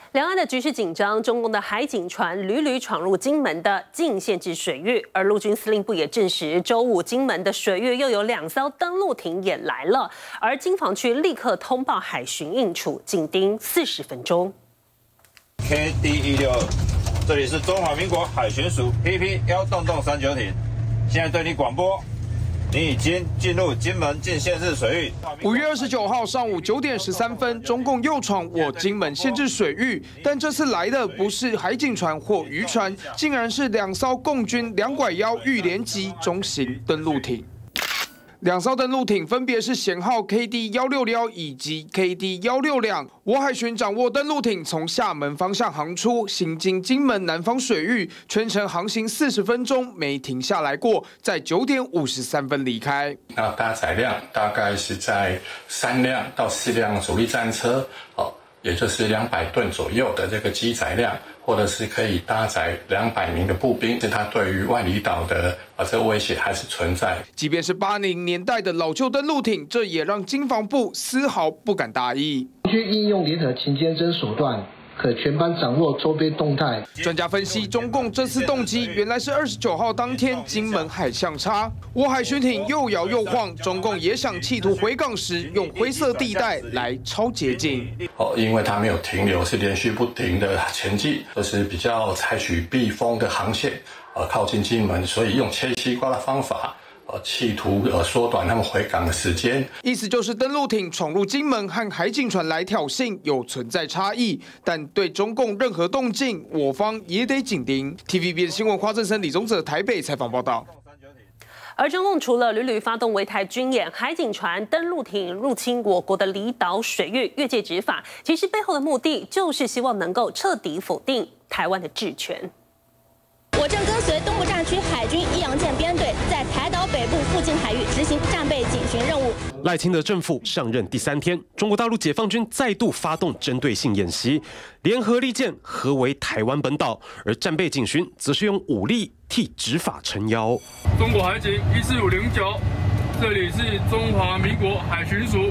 两岸的局势紧张，中共的海警船屡屡闯入金门的禁限制水域，而陆军司令部也证实，周五金门的水域又有2艘登陆艇也来了，而金防区立刻通报海巡应处，紧盯40分钟。 KD162，这里是中华民国海巡署 PP1洞390艇，现在对你广播。 你已经进入金门禁限制水域。 5月29号上午9点13分，中共又闯我金门限制水域，但这次来的不是海警船或渔船，竟然是2艘共军2拐幺玉联级中型登陆艇。 2艘登陆艇分别是舷号 KD161以及 KD162。我海巡掌握登陆艇从厦门方向航出，行经金门南方水域，全程航行40分钟，没停下来过，在9点53分离开。 那搭载量大概是在3辆到4辆主力战车，也就是200吨左右的这个机载量。 或者是可以搭载200名的步兵，是它对于外离岛的这个威胁还是存在。 即便是80年代的老旧登陆艇，这也让经防部丝毫不敢大意。 去应用联合勤监侦手段，可全班掌握周边动态。 专家分析，中共这次动机原来是29号当天金门海象差，我海巡艇又摇又晃，中共也想企图回港时用灰色地带来超捷径。 因为它没有停留，是连续不停的前进，就是比较采取避风的航线，靠近金门，所以用切西瓜的方法。 企图缩短他们回港的时间， 意思就是登陆艇闯入金门和海警船来挑衅有存在差异，但对中共任何动静，我方也得紧盯。TVB 的新闻花正生、李宗哲台北采访报道。 而中共除了屡屡发动围台军演、海警船、登陆艇入侵我国的离岛水域、越界执法，其实背后的目的就是希望能够彻底否定台湾的治权。 我正跟随东部战区海军一阳舰编队，在台岛北部附近海域执行战备警巡任务。 赖清德政府上任第3天，中国大陆解放军再度发动针对性演习，联合利剑合围台湾本岛，而战备警巡则是用武力替执法撑腰。 中国海警14509，这里是中华民国海巡署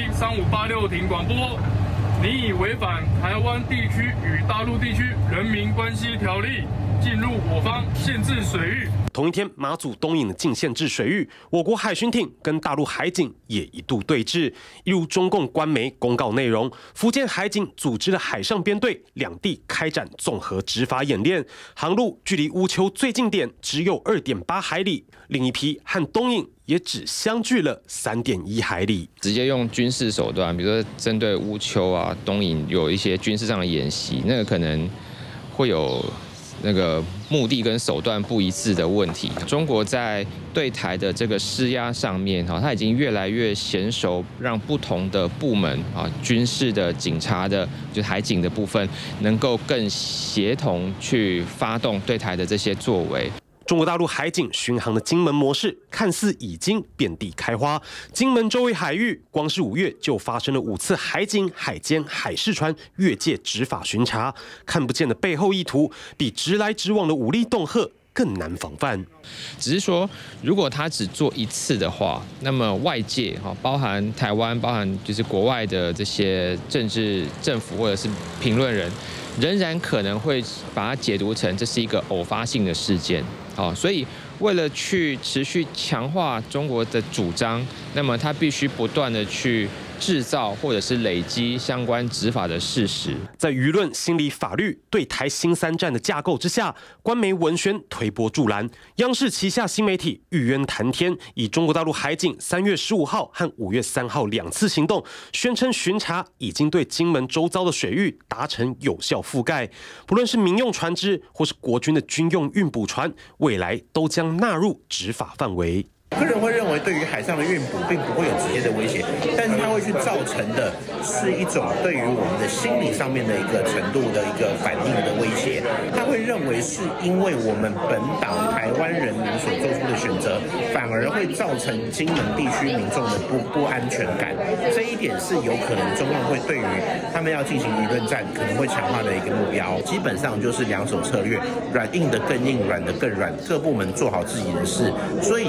PP3586艇广播。 你已违反台湾地区与大陆地区人民关系条例，进入我方限制水域。 同一天，马祖东引的禁限制水域，我国海巡艇跟大陆海警也一度对峙。一如中共官媒公告内容，福建海警组织了海上编队，两地开展综合执法演练，航路距离乌丘最近点只有2.8海里，另一批和东引 也只相距了3.1海里， 直接用军事手段，比如说针对乌丘啊、东引有一些军事上的演习，那个可能会有那个目的跟手段不一致的问题。中国在对台的这个施压上面，它已经越来越娴熟，让不同的部门啊，军事的、警察的，就海警的部分，能够更协同去发动对台的这些作为。 中国大陆海警巡航的金门模式看似已经遍地开花，金门周围海域光是5月就发生了5次海警、海监、海事船越界执法巡查，看不见的背后意图比直来直往的武力恫吓更难防范。 只是说，如果他只做1次的话，那么外界包含台湾、包含就是国外的这些政府或者是评论人，仍然可能会把它解读成这是一个偶发性的事件。 所以为了去持续强化中国的主张，那么他必须不断的去制造或者是累积相关执法的事实。 在舆论、心理、法律对台新3战的架构之下，官媒文宣推波助澜，央视旗下新媒体玉渊谈天以中国大陆海警3月15号和5月3号2次行动，宣称巡查已经对金门周遭的水域达成有效覆盖，不论是民用船只或是国军的军用运补船，未来都将纳入执法范围。 个人会认为，对于海上的运补并不会有直接的威胁，但是它会去造成的是一种对于我们的心理上面的一个程度的一个反应的威胁。他会认为是因为我们本岛台湾人民所做出的选择，反而会造成金门地区民众的不安全感。这一点是有可能中共会对于他们要进行舆论战可能会强化的一个目标。基本上就是2种策略：软硬的更硬，软的更软，各部门做好自己的事。所以其实。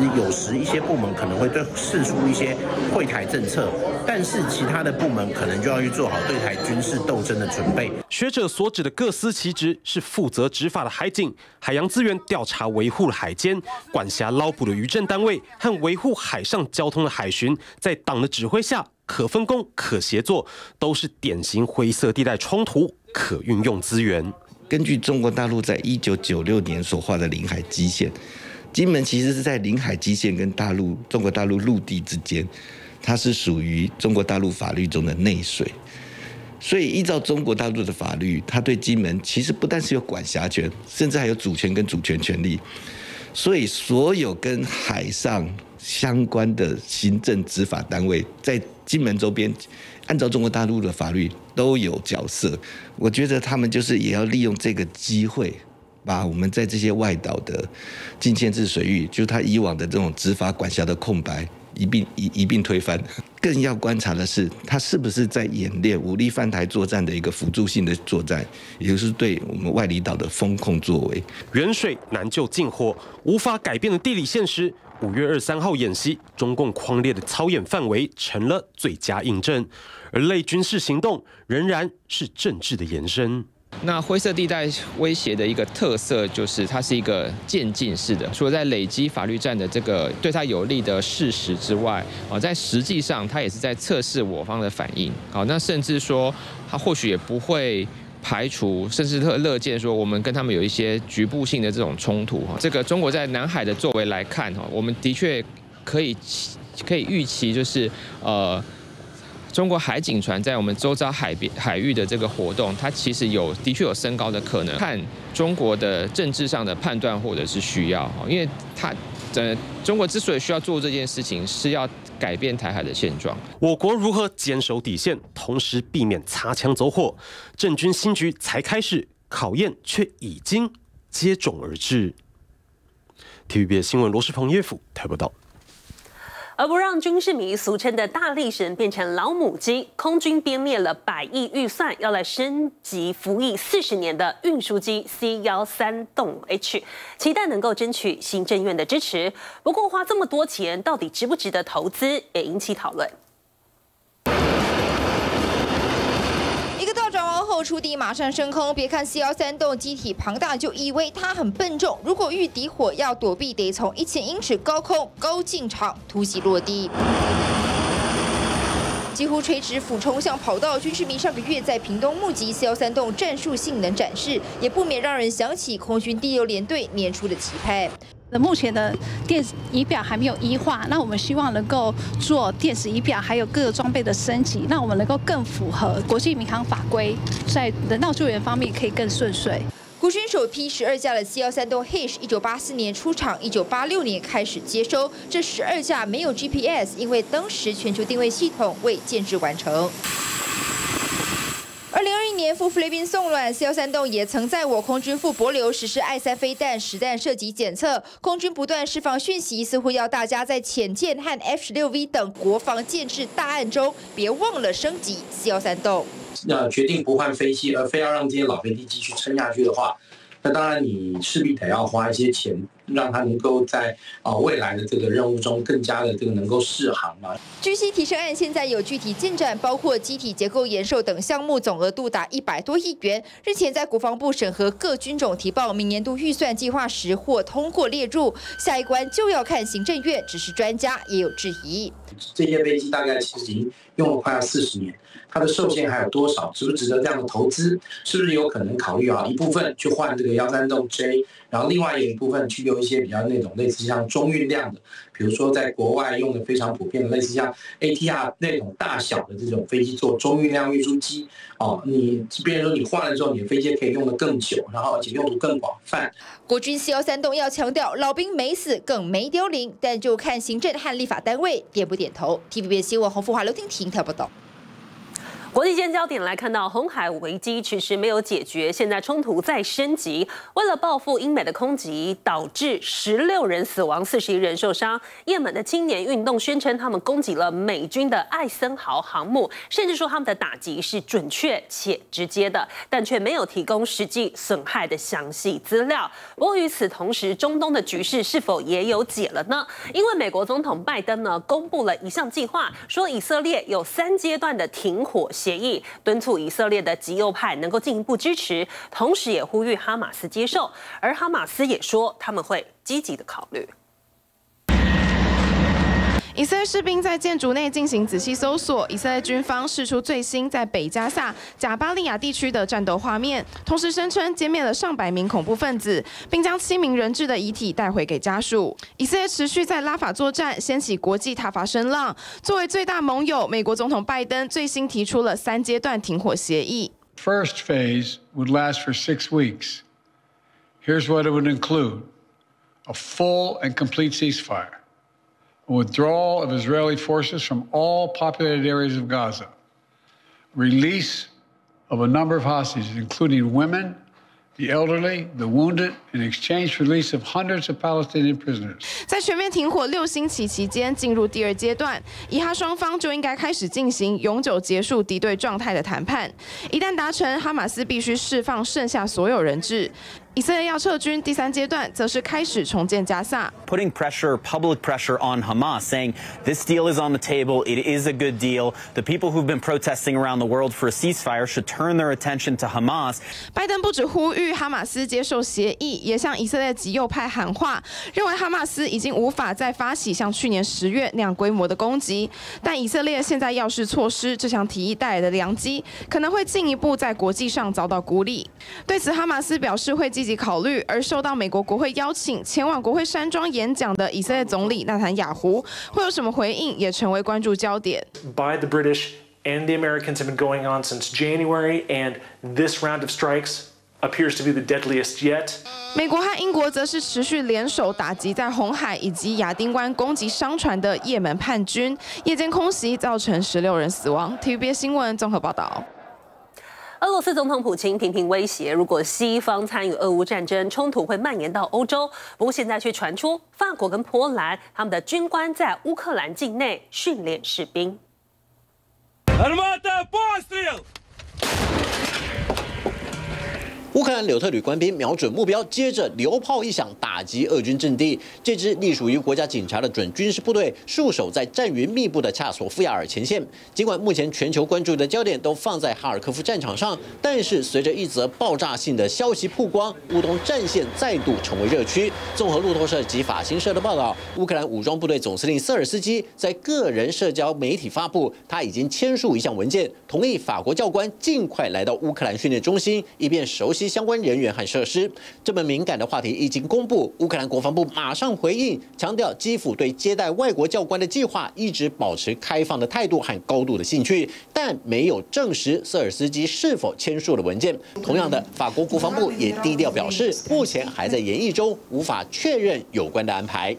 有时一些部门可能会对释出一些惠台政策，但是其他的部门可能就要去做好对台军事斗争的准备。 学者所指的各司其职，是负责执法的海警、海洋资源调查维护的海监、管辖捞捕的渔政单位和维护海上交通的海巡，在党的指挥下可分工、可协作，都是典型灰色地带冲突可运用资源。 根据中国大陆在1996年所画的领海基线，金门其实是在领海基线跟中国大陆陆地之间，它是属于中国大陆法律中的内水。所以依照中国大陆的法律，它对金门其实不但是有管辖权，甚至还有主权跟主权权利。所以所有跟海上相关的行政执法单位，在金门周边，按照中国大陆的法律都有角色。我觉得他们就是也要利用这个机会，把我们在这些外岛的禁限制水域，就是他以往的这种执法管辖的空白，一并推翻。更要观察的是，他是不是在演练武力犯台作战的一个辅助性的作战，也就是对我们外离岛的封控作为。 远水难救近火，无法改变的地理现实。5月23号演习，中共匡列的操演范围成了最佳印证，而类军事行动仍然是政治的延伸。 那灰色地带威胁的一个特色就是它是一个渐进式的，除了在累积法律战的这个对它有利的事实之外，在实际上它也是在测试我方的反应。好，那甚至说它或许也不会排除，甚至乐见说我们跟他们有一些局部性的这种冲突。这个中国在南海的作为来看，我们的确可以预期，就是中国海警船在我们周遭海域的这个活动，它其实的确有升高的可能。看中国的政治上的判断或者是需要，因为中国之所以需要做这件事情，是要改变台海的现状。 我国如何坚守底线，同时避免擦枪走火？政军新局才开始，考验却已经接踵而至。TVBS 新闻罗世鹏、叶甫台报道。 而不让军事迷俗称的大力神变成老母鸡，空军编列了100亿预算，要来升级服役40年的运输机 C-13H， 期待能够争取行政院的支持。不过花这么多钱，到底值不值得投资，也引起讨论。 后触地马上升空，别看 C-13机体庞大，就以为它很笨重。如果遇敌火要躲避，得从1000英尺高空高进场突袭落地。几乎垂直俯冲向跑道，军事迷上个月在屏东目击 C-13战术性能展示，也不免让人想起空军第6联队年初的期盼。 目前的电子仪表还没有1化，那我们希望能够做电子仪表，还有各个装备的升级，让我们能够更符合国际民航法规，在人道救援方面可以更顺遂。 国军首批12架的 C-13H 1984年出厂，1986年开始接收。这12架没有 GPS， 因为当时全球定位系统未建制完成。2021年赴菲律宾送卵 ，C-13也曾在我空军赴帛琉实施I-3飞弹实弹射击检测。空军不断释放讯息，似乎要大家在潜舰和 F-16V 等国防建制大案中，别忘了升级 C-13。 决定不换飞机，而非要让这些老飞机继续撑下去的话，那当然你势必得要花一些钱，让它能够在未来的这个任务中更加的这个能够适航嘛。 据悉提升案现在有具体进展，包括机体结构延寿等项目，总额度达100多亿元。日前在国防部审核各军种提报明年度预算计划时，或通过列入。下一关就要看行政院，只是专家也有质疑。 这些飞机大概其实已经用了快要40年。它的寿限还有多少？值不值得这样的投资？是不是有可能考虑一部分去换这个136J， 然后另外有一部分去用一些比较那种类似像中运量的，比如说在国外用的非常普遍的类似像 ATR 那种大小的这种飞机做中运量运输机。你比如说你换了之后，你的飞机可以用得更久，然后而且用途更广泛。 国军 C-13要强调，老兵没死，更没凋零，但就看行政和立法单位点不点头。TVBS 新闻洪富华、刘婷婷台报道。 国际间焦点来看到，红海危机迟迟没有解决，现在冲突再升级。为了报复英美的空袭，导致16人死亡、41人受伤。也门的青年运动宣称，他们攻击了美军的艾森豪航母，甚至说他们的打击是准确且直接的，但却没有提供实际损害的详细资料。不过与此同时，中东的局势是否也有解了呢？因为美国总统拜登呢公布了一项计划，说以色列有3阶段的停火协议，敦促以色列的极右派能够进一步支持，同时也呼吁哈马斯接受。而哈马斯也说他们会积极的考虑。 以色列士兵在建筑内进行仔细搜索，以色列军方释出最新在北加萨贾巴利亚地区的战斗画面，同时声称歼灭了上百名恐怖分子，并将7名人质的遗体带回给家属。以色列持续在拉法作战，掀起国际挞伐声浪。作为最大盟友，美国总统拜登最新提出了3阶段停火协议。 First phase would last for 6 weeks. Here's what it would include: a full and complete ceasefire. Withdrawal of Israeli forces from all populated areas of Gaza, release of a number of hostages, including women, the elderly, the wounded, in exchange for release of hundreds of Palestinian prisoners. 在全面停火6星期期间，进入第2阶段，以哈双方就应该开始进行永久结束敌对状态的谈判。一旦达成，哈马斯必须释放剩下所有人质。以色列要撤军，第3阶段则是开始重建加萨。 Putting pressure, public pressure on Hamas, saying this deal is on the table, it is a good deal. The people who've been protesting around the world for a ceasefire should turn their attention to Hamas. 拜登不止呼吁哈马斯接受协议，也向以色列极右派喊话，认为哈马斯已经无法再发起像去年10月那样规模的攻击。但以色列现在要是错失这项提议带来的良机，可能会进一步在国际上遭到孤立。对此，哈马斯表示会积极考虑，而受到美国国会邀请前往国会山庄演讲的以色列总理纳坦雅胡会有什么回应，也成为关注焦点。 By the British and the Americans have been going on since January, and this round of strikes appears to be the deadliest yet. 美国和英国则是持续联手打击在红海以及亚丁湾攻击商船的也门叛军，夜间空袭造成16人死亡。TVBS 新闻综合报道。 俄罗斯总统普京频频威胁，如果西方参与俄乌战争，冲突会蔓延到欧洲。不过现在却传出，法国跟波兰他们的军官在乌克兰境内训练士兵。 乌克兰柳特旅官兵瞄准目标，接着榴炮一响，打击俄军阵地。这支隶属于国家警察的准军事部队戍守在战云密布的恰索夫亚尔前线。尽管目前全球关注的焦点都放在哈尔科夫战场上，但是随着一则爆炸性的消息曝光，乌东战线再度成为热区。综合路透社及法新社的报道，乌克兰武装部队总司令瑟尔斯基在个人社交媒体发布，他已经签署一项文件，同意法国教官尽快来到乌克兰训练中心，以便熟悉相关人员和设施。这么敏感的话题一经公布，乌克兰国防部马上回应，强调基辅对接待外国教官的计划一直保持开放的态度和高度的兴趣，但没有证实瑟尔斯基是否签署了文件。同样的，法国国防部也低调表示，目前还在研议中，无法确认有关的安排。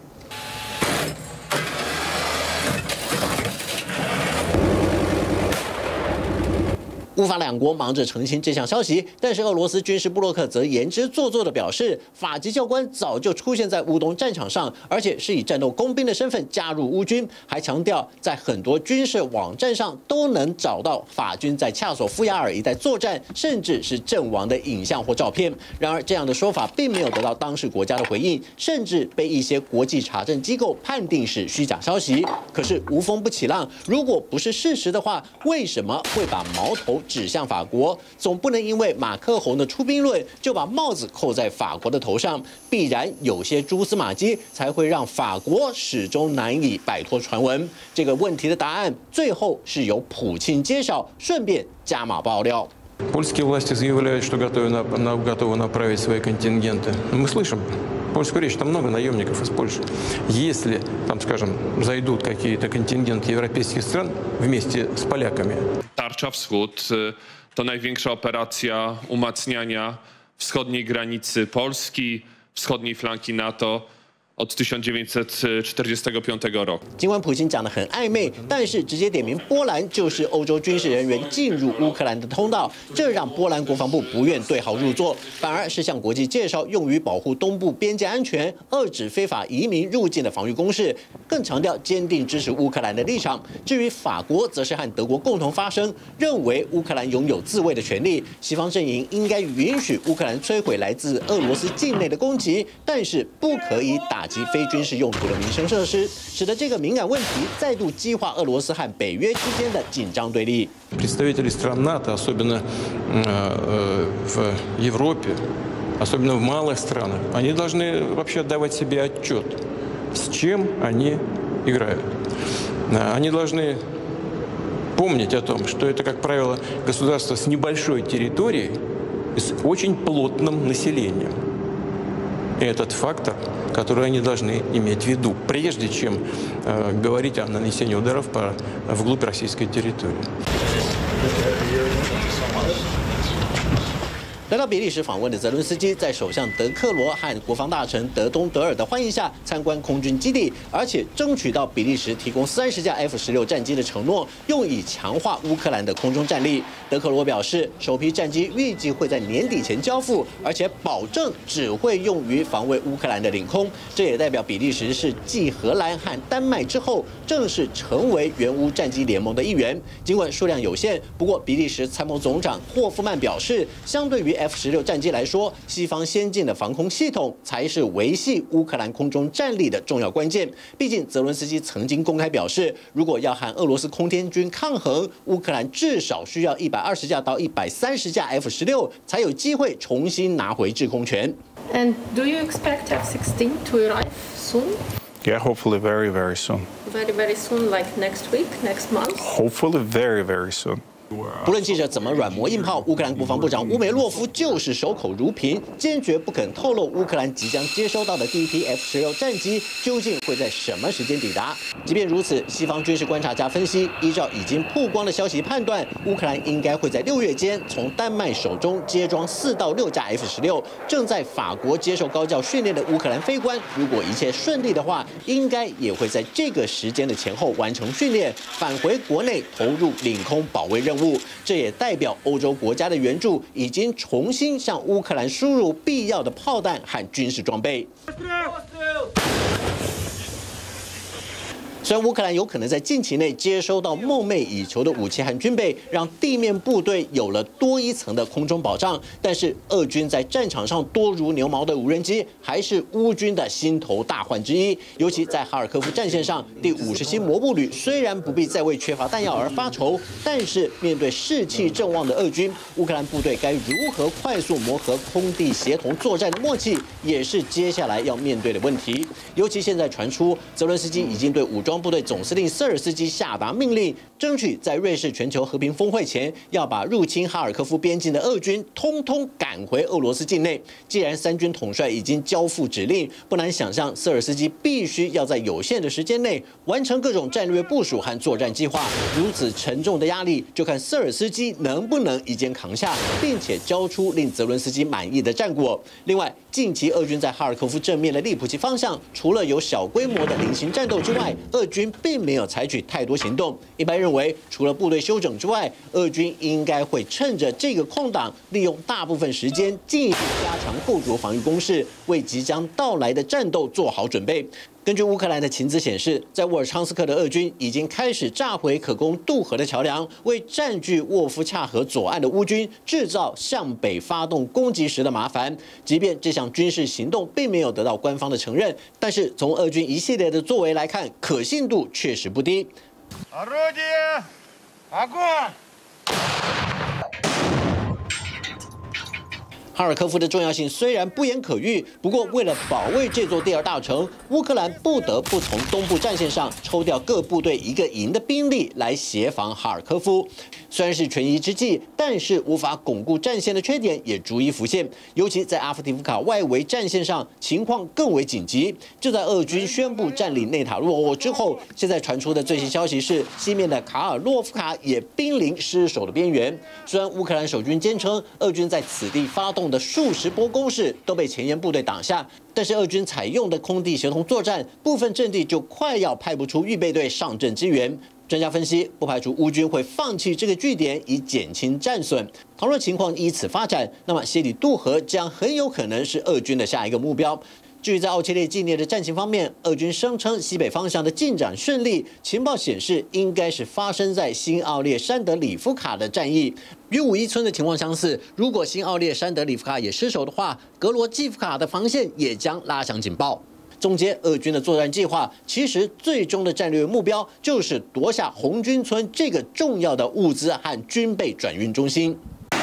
乌法两国忙着澄清这项消息，但是俄罗斯军事布洛克则言之做作地表示，法籍教官早就出现在乌东战场上，而且是以战斗工兵的身份加入乌军，还强调在很多军事网站上都能找到法军在恰索夫亚尔一带作战，甚至是阵亡的影像或照片。然而，这样的说法并没有得到当事国家的回应，甚至被一些国际查证机构判定是虚假消息。可是无风不起浪，如果不是事实的话，为什么会把矛头指向法国？总不能因为马克宏的出兵论就把帽子扣在法国的头上，必然有些蛛丝马迹，才会让法国始终难以摆脱传闻。这个问题的答案最后是由普京揭晓，顺便加码爆料。 Польские власти заявляют, что готовы направить свои контингенты. Мы слышим польскую речь, там много наемников из Польши. Если, там, скажем, зайдут какие-то контингенты европейскich стран wместе с поляками. Tarcza Wschód to największa operacja umacniania wschodniej granicy Polski, wschodniej flanki NATO od 1945 roku. 尽管普京讲得很暧昧，但是直接点名波兰就是欧洲军事人员进入乌克兰的通道，这让波兰国防部不愿对号入座，反而是向国际介绍用于保护东部边界安全、遏制非法移民入境的防御工事，更强调坚定支持乌克兰的立场。至于法国，则是和德国共同发声，认为乌克兰拥有自卫的权利，西方阵营应该允许乌克兰摧毁来自俄罗斯境内的攻击，但是不可以打击非军事用途的民生设施，使得这个敏感问题再度激化俄罗斯和北约之间的紧张对立。 Представители стран НАТО, особенно в Европе, особенно в малых странах, они должны вообще отдавать себе отчет, с чем они играют. Они должны помнить о том, что это, как правило, государство с небольшой территорией и с очень плотным населением. И этот фактор, который они должны иметь в виду, прежде чем говорить о нанесении ударов вглубь российской территории. 来到比利时访问的泽伦斯基，在首相德克罗和国防大臣德东德尔的欢迎下，参观空军基地，而且争取到比利时提供30架 F-16战机的承诺，用以强化乌克兰的空中战力。德克罗表示，首批战机预计会在年底前交付，而且保证只会用于防卫乌克兰的领空。这也代表比利时是继荷兰和丹麦之后，正式成为援乌战机联盟的一员。尽管数量有限，不过比利时参谋总长霍夫曼表示，相对于 F-16战机来说，西方先进的防空系统才是维系乌克兰空中战力的重要关键。毕竟，泽伦斯基曾经公开表示，如果要和俄罗斯空天军抗衡，乌克兰至少需要120架到130架 F-16才有机会重新拿回制空权。 And do you expect F-16 to arrive soon? Yeah, hopefully very, very soon. Very, very soon, like next week, next month? Hopefully very, very soon. 不论记者怎么软磨硬泡，乌克兰国防部长乌梅洛夫就是守口如瓶，坚决不肯透露乌克兰即将接收到的第一批 F-16战机究竟会在什么时间抵达。即便如此，西方军事观察家分析，依照已经曝光的消息判断，乌克兰应该会在6月间从丹麦手中接装4到6架 F-16。正在法国接受高教训练的乌克兰飞官，如果一切顺利的话，应该也会在这个时间的前后完成训练，返回国内投入领空保卫任务。这也代表欧洲国家的援助已经重新向乌克兰输入必要的炮弹和军事装备。虽然乌克兰有可能在近期内接收到梦寐以求的武器和军备，让地面部队有了多一层的空中保障，但是俄军在战场上多如牛毛的无人机还是乌军的心头大患之一。尤其在哈尔科夫战线上，第57摩步旅虽然不必再为缺乏弹药而发愁，但是面对士气正旺的俄军，乌克兰部队该如何快速磨合空地协同作战的默契，也是接下来要面对的问题。尤其现在传出，泽伦斯基已经对武装部队总司令瑟尔斯基下达命令，争取在瑞士全球和平峰会前，要把入侵哈尔科夫边境的俄军通通赶回俄罗斯境内。既然三军统帅已经交付指令，不难想象瑟尔斯基必须要在有限的时间内完成各种战略部署和作战计划。如此沉重的压力，就看瑟尔斯基能不能一肩扛下，并且交出令泽伦斯基满意的战果。另外，近期俄军在哈尔科夫正面的利普奇方向，除了有小规模的零星战斗之外，俄军并没有采取太多行动。一般认为，除了部队休整之外，俄军应该会趁着这个空档，利用大部分时间进一步加强构筑防御工事，为即将到来的战斗做好准备。根据乌克兰的情资显示，在沃尔昌斯克的俄军已经开始炸毁可供渡河的桥梁，为占据沃夫恰河左岸的乌军制造向北发动攻击时的麻烦。即便这项军事行动并没有得到官方的承认，但是从俄军一系列的作为来看，可信度确实不低。哈尔科夫的重要性虽然不言可喻，不过为了保卫这座第二大城，乌克兰不得不从东部战线上抽调各部队一个营的兵力来协防哈尔科夫。虽然是权宜之计，但是无法巩固战线的缺点也逐一浮现。尤其在阿夫迪夫卡外围战线上，情况更为紧急。就在俄军宣布占领内塔洛沃之后，现在传出的最新消息是，西面的卡尔洛夫卡也濒临失守的边缘。虽然乌克兰守军坚称，俄军在此地发动的数十波攻势都被前沿部队挡下。但是俄军采用的空地协同作战，部分阵地就快要派不出预备队上阵支援。专家分析，不排除乌军会放弃这个据点以减轻战损。倘若情况依此发展，那么西里渡河将很有可能是俄军的下一个目标。至于在奥切列境内的战情方面，俄军声称西北方向的进展顺利，情报显示应该是发生在新奥列山德里夫卡的战役，与武伊村的情况相似。如果新奥列山德里夫卡也失守的话，格罗季夫卡的防线也将拉响警报。总结俄军的作战计划，其实最终的战略目标就是夺下红军村这个重要的物资和军备转运中心。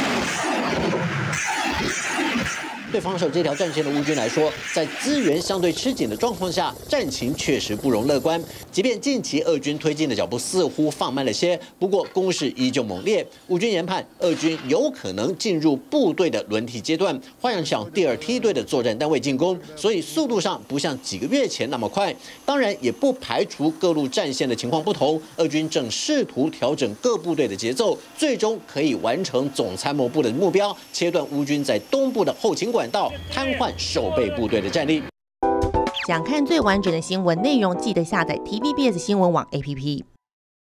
对防守这条战线的乌军来说，在资源相对吃紧的状况下，战情确实不容乐观。即便近期俄军推进的脚步似乎放慢了些，不过攻势依旧猛烈。乌军研判，俄军有可能进入部队的轮替阶段，换上第二梯队的作战单位进攻，所以速度上不像几个月前那么快。当然，也不排除各路战线的情况不同，俄军正试图调整各部队的节奏，最终可以完成总参谋部的目标，切断乌军在东部的后勤管道，瘫痪守备部队的战力。 想看最完整的新闻内容，记得下载 TVBS 新闻网 APP。